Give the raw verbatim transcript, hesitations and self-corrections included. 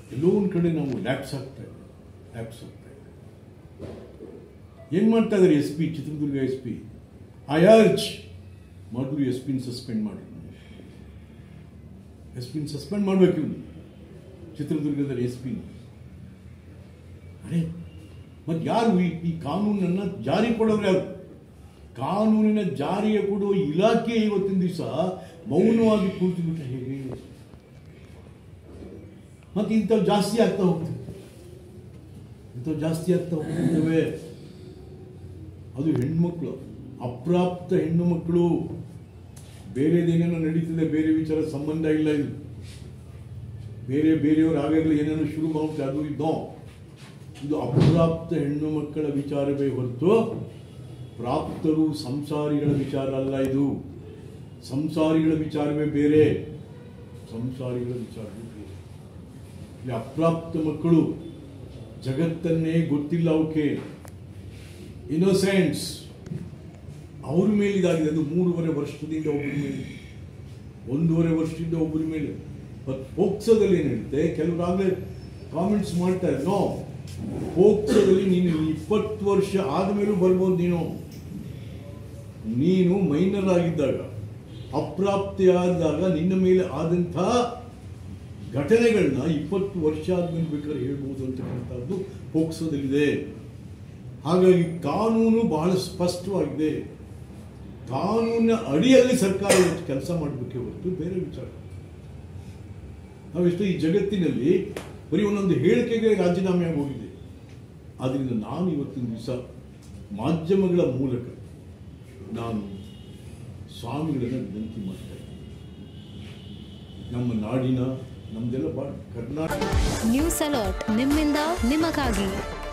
ಎಲ್ಲೋ ಒಂದು ಕಡೆ ನಾವು ಲ್ಯಾಪ್ಸ್ ಆಗ್ತಾ ಇದೆ ಲ್ಯಾಪ್ಸ್ ಆಗ್ತಾ ಇದೆ. ಏನು ಮಾಡ್ತಾ ಇದ್ದಾರೆ S P Chitradurga S P I urge ಮೊದಲು ಎಸ್ ಪಿನ ಸಸ್ಪೆಂಡ್ ಮಾಡಿ ಎಸ್ ಪಿನ ಸಸ್ಪೆಂಡ್ ಮಾಡಬೇಕು ಇವನು ಚಿತ್ರದುರ್ಗದಲ್ಲಿ ಎಸ್ ಪಿನ. ಅರೆ ಮತ್ತು ಯಾರು ಈ ಕಾನೂನನ್ನು ಜಾರಿ ಕೊಡೋರು ಯಾರು? ಕಾನೂನಿನ ಜಾರಿಯ ಕೊಡುವ ಇಲಾಖೆ ಇವತ್ತಿನ ದಿವಸ ಮೌನವಾಗಿ ಕೂತಿಬಿಟ್ರೆ ಹೇಗೆ? ಮತ್ತು ಇಂಥವು ಜಾಸ್ತಿ ಆಗ್ತಾ ಹೋಗ್ತವೆ ಇಂಥವು ಜಾಸ್ತಿ ಆಗ್ತಾ ಹೋಗ್ತವೆ. ಅದು ಹೆಣ್ಮಕ್ಳು, ಅಪ್ರಾಪ್ತ ಹೆಣ್ಣು ಮಕ್ಕಳು. ಬೇರೆದೇನೇನೋ ನಡೀತದೆ, ಬೇರೆ ವಿಚಾರ ಸಂಬಂಧ ಇಲ್ಲ. ಇದು ಬೇರೆ ಬೇರೆಯವರು ಆಗಾಗಲೇ ಏನೇನೋ ಶುರು ಮಾಡುತ್ತೆ, ಅದು ಇದು ಇದು ಅಪ್ರಾಪ್ತ ಹೆಣ್ಣು ಮಕ್ಕಳ ವಿಚಾರವೇ ಹೊರತು ಪ್ರಾಪ್ತರು ಸಂಸಾರಿಗಳ ವಿಚಾರ ಅಲ್ಲ. ಇದು ಸಂಸಾರಿಗಳ ವಿಚಾರವೇ ಬೇರೆ, ಸಂಸಾರಿಗಳ ವಿಚಾರವೇ ಬೇರೆ. ಇಲ್ಲಿ ಅಪ್ರಾಪ್ತ ಮಕ್ಕಳು ಜಗತ್ತನ್ನೇ ಗೊತ್ತಿಲ್ಲ, ಅವಕ್ಕೆ ಇನ್ನೋಸೆಂಟ್ಸ್, ಅವ್ರ ಮೇಲೆ ಇದಾಗಿದೆ. ಅದು ಮೂರುವರೆ ವರ್ಷದಿಂದ ಒಬ್ಬರ ಮೇಲೆ, ಒಂದೂವರೆ ವರ್ಷದಿಂದ ಒಬ್ಬರ ಮೇಲೆ. ಬಟ್ ಪೋಕ್ಸೋದಲ್ಲಿ ಏನು ಹೇಳುತ್ತೆ, ಕೆಲವರಾಗಲೇ ಕಾಮೆಂಟ್ಸ್ ಮಾಡ್ತಾರೆ, ನೋ ಪೋಕ್ಸೋದಲ್ಲಿ ನೀನು ಇಪ್ಪತ್ತು ವರ್ಷ ಆದಮೇಲೂ ಬರ್ಬೋದು. ನೀನು ನೀನು ಮೈನರ್ ಆಗಿದ್ದಾಗ, ಅಪ್ರಾಪ್ತಿಯಾದಾಗ ನಿನ್ನ ಮೇಲೆ ಆದಂಥ ಘಟನೆಗಳನ್ನ ಇಪ್ಪತ್ತು ವರ್ಷ ಆದ್ಮೇಲೆ ಬೇಕಾದ್ರೆ ಹೇಳ್ಬೋದು ಅಂತಕ್ಕಂಥದ್ದು ಪೋಕ್ಸೋದಲ್ಲಿದೆ. ಹಾಗಾಗಿ ಕಾನೂನು ಬಹಳ ಸ್ಪಷ್ಟವಾಗಿದೆ. ಕಾನೂನಿನ ಅಡಿಯಲ್ಲಿ ಸರ್ಕಾರ ಕೆಲಸ ಮಾಡಬೇಕೇ ಹೊರತು ಬೇರೆ ವಿಚಾರ. ನಾವೆಷ್ಟು ಈ ಜಗತ್ತಿನಲ್ಲಿ ಬರೀ ಒಂದೊಂದು ಹೇಳಿಕೆಗೆ ರಾಜೀನಾಮೆ ಆಗಿ ಹೋಗಿದೆ. ಆದ್ದರಿಂದ ನಾನು ಇವತ್ತಿನ ದಿವಸ ಮಾಧ್ಯಮಗಳ ಮೂಲಕ ನಾನು ಸ್ವಾಮಿಗಳನ್ನು ವಿನಂತಿ ಮಾಡ್ತಾ ಇದ್ದೀನಿ. ನಮ್ಮ ನಾಡಿನ ನಮ್ದೆಲ್ಲ ಬಾ ಕರ್ನಾಟಕ ನ್ಯೂಸ್ ಅಲರ್ಟ್, ನಿಮ್ಮಿಂದ ನಿಮಗಾಗಿ.